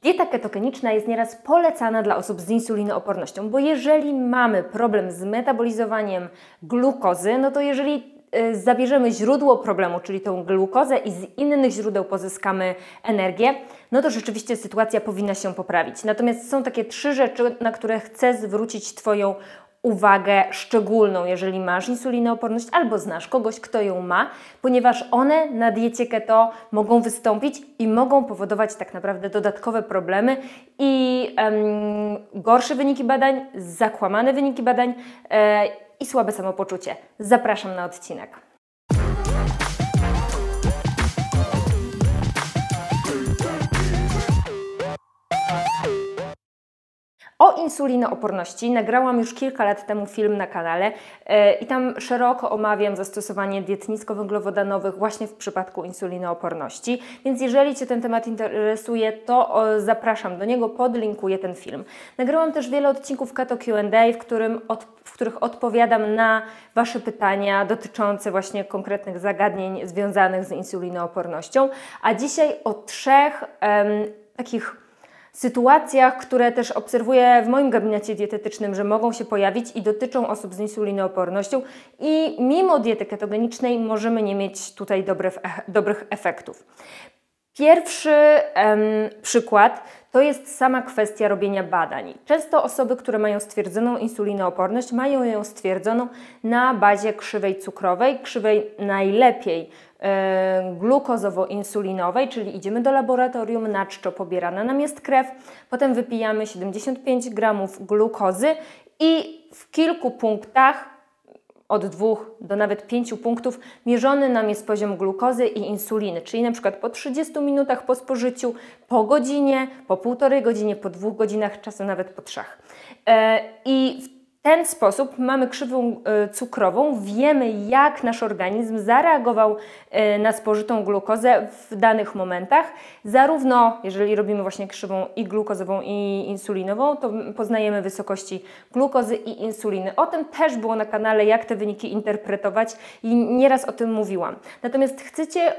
Dieta ketogeniczna jest nieraz polecana dla osób z insulinoopornością, bo jeżeli mamy problem z metabolizowaniem glukozy, no to jeżeli zabierzemy źródło problemu, czyli tą glukozę i z innych źródeł pozyskamy energię, no to rzeczywiście sytuacja powinna się poprawić. Natomiast są takie 3 rzeczy, na które chcę zwrócić Twoją uwagę szczególną, jeżeli masz insulinooporność albo znasz kogoś, kto ją ma, ponieważ one na diecie keto mogą wystąpić i mogą powodować tak naprawdę dodatkowe problemy i gorsze wyniki badań, zakłamane wyniki badań i słabe samopoczucie. Zapraszam na odcinek. O insulinooporności nagrałam już kilka lat temu film na kanale i tam szeroko omawiam zastosowanie diet niskowęglowodanowych właśnie w przypadku insulinooporności, więc jeżeli Cię ten temat interesuje, to zapraszam do niego, podlinkuję ten film. Nagrałam też wiele odcinków Keto Q&A, w których odpowiadam na Wasze pytania dotyczące właśnie konkretnych zagadnień związanych z insulinoopornością, a dzisiaj o 3 takich sytuacjach, które też obserwuję w moim gabinecie dietetycznym, że mogą się pojawić i dotyczą osób z insulinoopornością i mimo diety ketogenicznej możemy nie mieć tutaj dobrych efektów. Pierwszy przykład to jest sama kwestia robienia badań. Często osoby, które mają stwierdzoną insulinooporność, mają ją stwierdzoną na bazie krzywej cukrowej, krzywej najlepiej glukozowo-insulinowej, czyli idziemy do laboratorium, na czczo pobierana nam jest krew, potem wypijamy 75 gramów glukozy i w kilku punktach, od 2 do nawet 5 punktów, mierzony nam jest poziom glukozy i insuliny, czyli na przykład po 30 minutach po spożyciu, po godzinie, po 1,5 godzinie, po 2 godzinach, czasem nawet po 3. I w ten sposób mamy krzywą cukrową, wiemy jak nasz organizm zareagował na spożytą glukozę w danych momentach. Zarówno jeżeli robimy właśnie krzywą i glukozową i insulinową, to poznajemy wysokości glukozy i insuliny. O tym też było na kanale, jak te wyniki interpretować i nieraz o tym mówiłam. Natomiast chcecie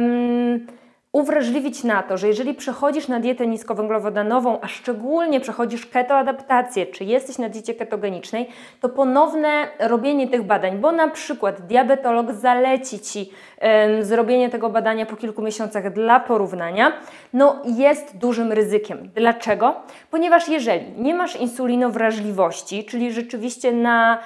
uwrażliwić na to, że jeżeli przechodzisz na dietę niskowęglowodanową, a szczególnie przechodzisz ketoadaptację, czy jesteś na diecie ketogenicznej, to ponowne robienie tych badań, bo na przykład diabetolog zaleci Ci zrobienie tego badania po kilku miesiącach dla porównania, no jest dużym ryzykiem. Dlaczego? Ponieważ jeżeli nie masz insulinowrażliwości, czyli rzeczywiście na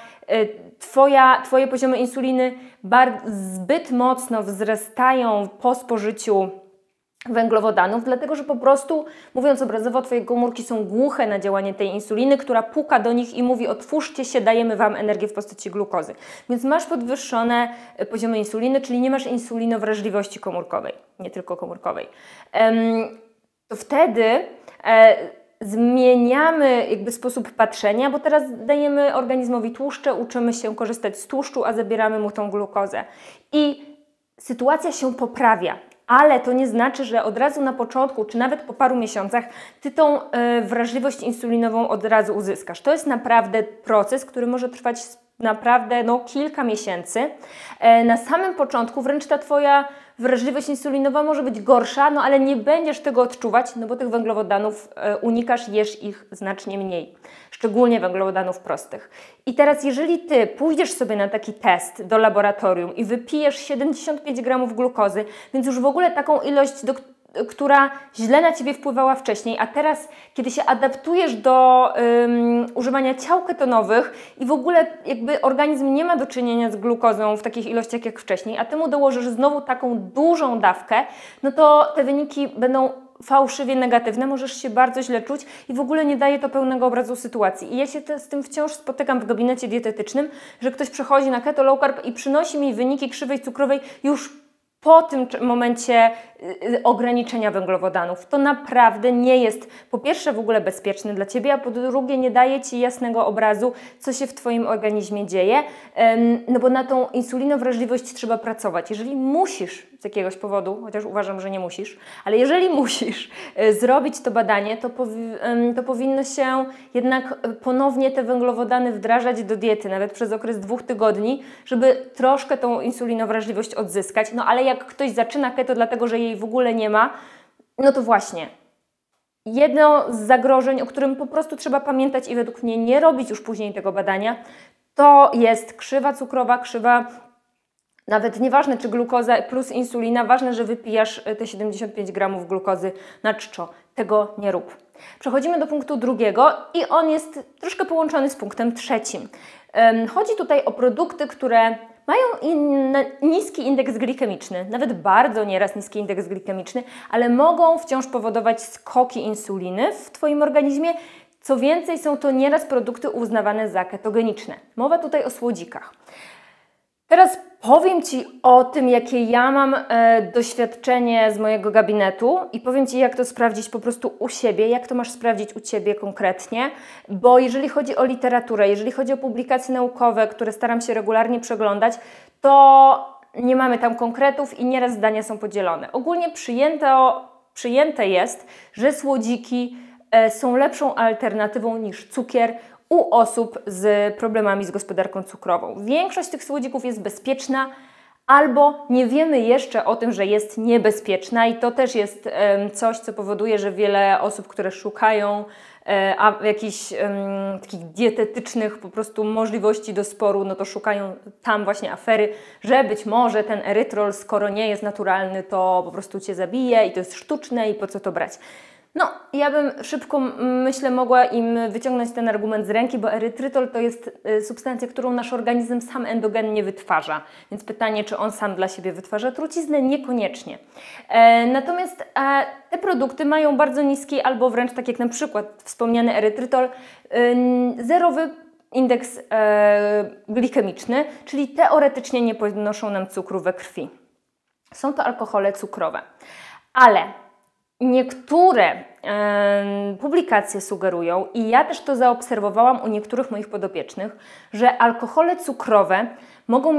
Twoje poziomy insuliny zbyt mocno wzrastają po spożyciu węglowodanów, dlatego że po prostu, mówiąc obrazowo, Twoje komórki są głuche na działanie tej insuliny, która puka do nich i mówi: otwórzcie się, dajemy Wam energię w postaci glukozy. Więc masz podwyższone poziomy insuliny, czyli nie masz insulinowrażliwości komórkowej, nie tylko komórkowej. To wtedy zmieniamy jakby sposób patrzenia, bo teraz dajemy organizmowi tłuszcze, uczymy się korzystać z tłuszczu, a zabieramy mu tą glukozę. I sytuacja się poprawia. Ale to nie znaczy, że od razu na początku, czy nawet po paru miesiącach, Ty tą wrażliwość insulinową od razu uzyskasz. To jest naprawdę proces, który może trwać naprawdę kilka miesięcy. Na samym początku wręcz ta Twoja wrażliwość insulinowa może być gorsza, ale nie będziesz tego odczuwać, bo tych węglowodanów unikasz, jesz ich znacznie mniej. Szczególnie węglowodanów prostych. I teraz jeżeli Ty pójdziesz sobie na taki test do laboratorium i wypijesz 75 gramów glukozy, więc już w ogóle taką ilość, która źle na Ciebie wpływała wcześniej, a teraz, kiedy się adaptujesz do używania ciał ketonowych i w ogóle jakby organizm nie ma do czynienia z glukozą w takich ilościach jak wcześniej, a Ty mu dołożysz znowu taką dużą dawkę, no to te wyniki będą fałszywie negatywne, możesz się bardzo źle czuć i w ogóle nie daje to pełnego obrazu sytuacji. I ja się z tym wciąż spotykam w gabinecie dietetycznym, że ktoś przechodzi na keto low carb i przynosi mi wyniki krzywej cukrowej już po tym momencie ograniczenia węglowodanów. To naprawdę nie jest po pierwsze w ogóle bezpieczne dla Ciebie, a po drugie nie daje Ci jasnego obrazu, co się w Twoim organizmie dzieje, bo na tą insulinowrażliwość trzeba pracować. Jeżeli musisz z jakiegoś powodu, chociaż uważam, że nie musisz, ale jeżeli musisz zrobić to badanie, to powinno się jednak ponownie te węglowodany wdrażać do diety, nawet przez okres 2 tygodni, żeby troszkę tą insulinowrażliwość odzyskać. Ale jak ktoś zaczyna keto dlatego, że jej w ogóle nie ma, no to właśnie, jedno z zagrożeń, o którym po prostu trzeba pamiętać i według mnie nie robić już później tego badania, to jest krzywa cukrowa, krzywa, nawet nieważne czy glukoza plus insulina, ważne, że wypijasz te 75 gramów glukozy na czczo. Tego nie rób. Przechodzimy do punktu drugiego i on jest troszkę połączony z punktem trzecim. Chodzi tutaj o produkty, które mają niski indeks glikemiczny, nawet bardzo nieraz niski indeks glikemiczny, ale mogą wciąż powodować skoki insuliny w Twoim organizmie. Co więcej, są to nieraz produkty uznawane za ketogeniczne. Mowa tutaj o słodzikach. Teraz powiem Ci o tym, jakie ja mam doświadczenie z mojego gabinetu i powiem Ci, jak to sprawdzić po prostu u siebie, jak to masz sprawdzić u Ciebie konkretnie, bo jeżeli chodzi o literaturę, jeżeli chodzi o publikacje naukowe, które staram się regularnie przeglądać, nie mamy tam konkretów i nieraz zdania są podzielone. Ogólnie przyjęte jest, że słodziki są lepszą alternatywą niż cukier u osób z problemami z gospodarką cukrową. Większość tych słodzików jest bezpieczna, albo nie wiemy jeszcze o tym, że jest niebezpieczna i to też jest coś, co powoduje, że wiele osób, które szukają jakichś takich dietetycznych po prostu możliwości do sporu, no to szukają tam właśnie afery, że być może ten erytrol, skoro nie jest naturalny, to po prostu Cię zabije i to jest sztuczne i po co to brać. No, ja bym szybko, myślę, mogła im wyciągnąć ten argument z ręki, bo erytrytol to jest substancja, którą nasz organizm sam endogennie wytwarza. Więc pytanie, czy on sam dla siebie wytwarza truciznę? Niekoniecznie. Natomiast te produkty mają bardzo niski, albo wręcz tak jak na przykład wspomniany erytrytol, zerowy indeks glikemiczny, czyli teoretycznie nie podnoszą nam cukru we krwi. Są to alkohole cukrowe. Ale niektóre publikacje sugerują, i ja też to zaobserwowałam u niektórych moich podopiecznych, że alkohole cukrowe mogą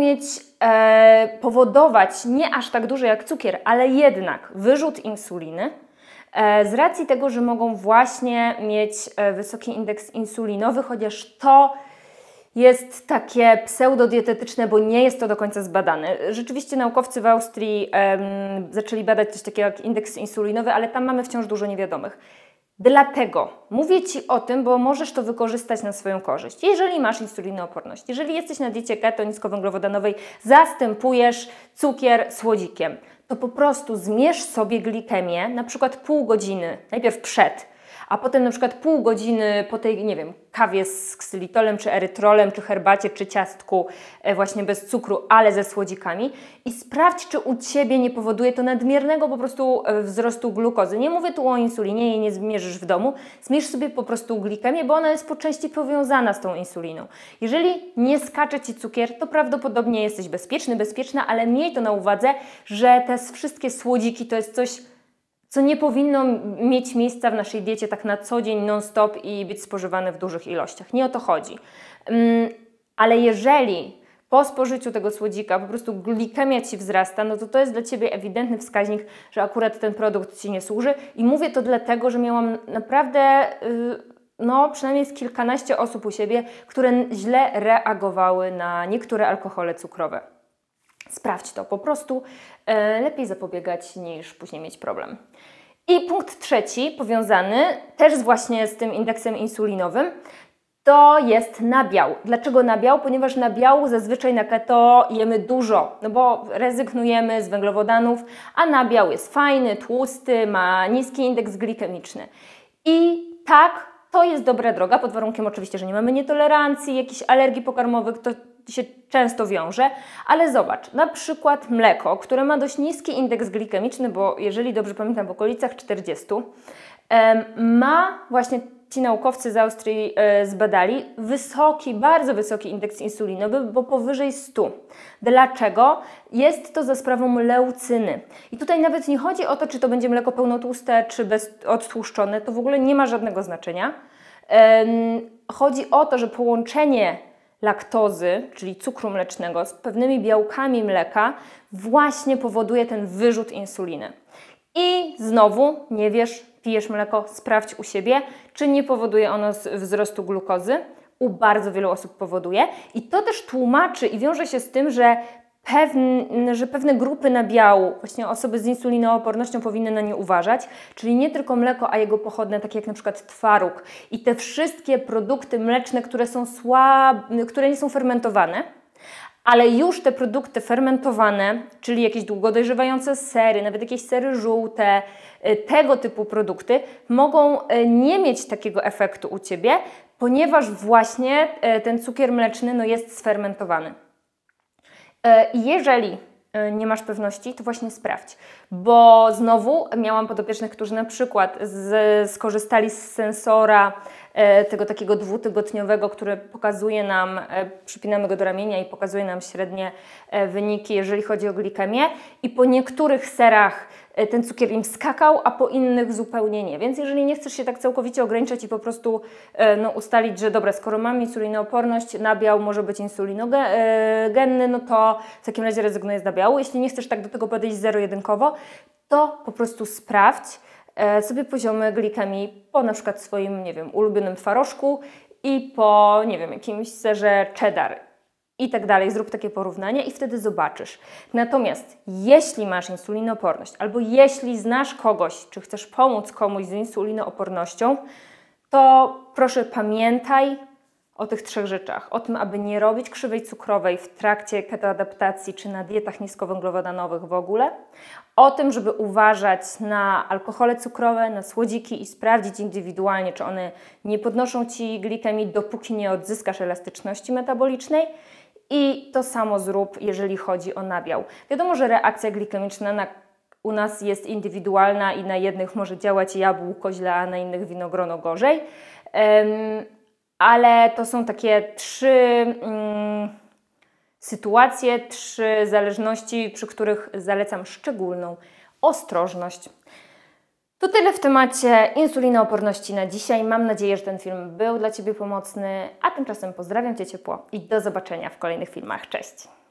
powodować nie aż tak duży jak cukier, ale jednak wyrzut insuliny z racji tego, że mogą właśnie mieć wysoki indeks insulinowy, chociaż to jest takie pseudodietetyczne, bo nie jest to do końca zbadane. Rzeczywiście naukowcy w Austrii zaczęli badać coś takiego jak indeks insulinowy, ale tam mamy wciąż dużo niewiadomych. Dlatego mówię Ci o tym, bo możesz to wykorzystać na swoją korzyść. Jeżeli masz insulinooporność, jeżeli jesteś na diecie keto niskowęglowodanowej, zastępujesz cukier słodzikiem, to po prostu zmierz sobie glikemię, na przykład pół godziny, najpierw przed, a potem na przykład pół godziny po tej, nie wiem, kawie z ksylitolem, czy erytrolem, czy herbacie, czy ciastku właśnie bez cukru, ale ze słodzikami i sprawdź, czy u Ciebie nie powoduje to nadmiernego po prostu wzrostu glukozy. Nie mówię tu o insulinie, jej nie zmierzysz w domu, zmierz sobie po prostu glikemię, bo ona jest po części powiązana z tą insuliną. Jeżeli nie skacze Ci cukier, to prawdopodobnie jesteś bezpieczna, ale miej to na uwadze, że te wszystkie słodziki to jest coś, co nie powinno mieć miejsca w naszej diecie tak na co dzień, non-stop i być spożywane w dużych ilościach. Nie o to chodzi. Ale jeżeli po spożyciu tego słodzika po prostu glikemia Ci wzrasta, no to jest dla Ciebie ewidentny wskaźnik, że akurat ten produkt Ci nie służy. I mówię to dlatego, że miałam naprawdę przynajmniej z kilkanaście osób u siebie, które źle reagowały na niektóre alkohole cukrowe. Sprawdź to, po prostu lepiej zapobiegać niż później mieć problem. I punkt trzeci, powiązany też właśnie z tym indeksem insulinowym, to jest nabiał. Dlaczego nabiał? Ponieważ nabiału zazwyczaj na keto jemy dużo, no bo rezygnujemy z węglowodanów, a nabiał jest fajny, tłusty, ma niski indeks glikemiczny. I tak, to jest dobra droga, pod warunkiem oczywiście, że nie mamy nietolerancji, jakichś alergii pokarmowych, to się często wiąże, ale zobacz, na przykład mleko, które ma dość niski indeks glikemiczny, bo jeżeli dobrze pamiętam w okolicach 40, ma właśnie ci naukowcy z Austrii zbadali wysoki, bardzo wysoki indeks insulinowy, bo powyżej 100. Dlaczego? Jest to za sprawą leucyny. I tutaj nawet nie chodzi o to, czy to będzie mleko pełnotłuste, czy odtłuszczone, to w ogóle nie ma żadnego znaczenia. Chodzi o to, że połączenie laktozy, czyli cukru mlecznego, z pewnymi białkami mleka właśnie powoduje ten wyrzut insuliny. I znowu, nie wiesz, pijesz mleko, sprawdź u siebie, czy nie powoduje ono wzrostu glukozy. U bardzo wielu osób powoduje. I to też tłumaczy i wiąże się z tym, że że pewne grupy nabiału, właśnie osoby z insulinoopornością powinny na nie uważać, czyli nie tylko mleko, a jego pochodne, takie jak na przykład twaróg i te wszystkie produkty mleczne, które nie są fermentowane, ale już te produkty fermentowane, czyli jakieś długo dojrzewające sery, nawet jakieś sery żółte, tego typu produkty mogą nie mieć takiego efektu u Ciebie, ponieważ właśnie ten cukier mleczny jest sfermentowany. I jeżeli nie masz pewności, to właśnie sprawdź, bo znowu miałam podopiecznych, którzy na przykład skorzystali z sensora tego takiego dwutygodniowego, który pokazuje nam, przypinamy go do ramienia i pokazuje nam średnie wyniki, jeżeli chodzi o glikemię, i po niektórych serach ten cukier im skakał, a po innych zupełnie nie. Więc jeżeli nie chcesz się tak całkowicie ograniczać i po prostu ustalić, że dobra, skoro mam insulinooporność, nabiał może być insulinogenny, no to w takim razie rezygnuję z nabiału. Jeśli nie chcesz tak do tego podejść zero-jedynkowo, to po prostu sprawdź sobie poziomy glikemii po na przykład swoim, nie wiem, ulubionym twarożku i po, nie wiem, jakimś serze cheddar i tak dalej. Zrób takie porównanie i wtedy zobaczysz. Natomiast jeśli masz insulinooporność albo jeśli znasz kogoś, czy chcesz pomóc komuś z insulinoopornością, to proszę pamiętaj o tych 3 rzeczach. O tym, aby nie robić krzywej cukrowej w trakcie ketoadaptacji czy na dietach niskowęglowodanowych w ogóle. O tym, żeby uważać na alkohole cukrowe, na słodziki i sprawdzić indywidualnie, czy one nie podnoszą Ci glikemii, dopóki nie odzyskasz elastyczności metabolicznej. I to samo zrób, jeżeli chodzi o nabiał. Wiadomo, że reakcja glikemiczna u nas jest indywidualna i na jednych może działać jabłko źle, a na innych winogrono gorzej. Ale to są takie 3 sytuacje, 3 zależności, przy których zalecam szczególną ostrożność. To tyle w temacie insulinooporności na dzisiaj. Mam nadzieję, że ten film był dla Ciebie pomocny, a tymczasem pozdrawiam Cię ciepło i do zobaczenia w kolejnych filmach. Cześć!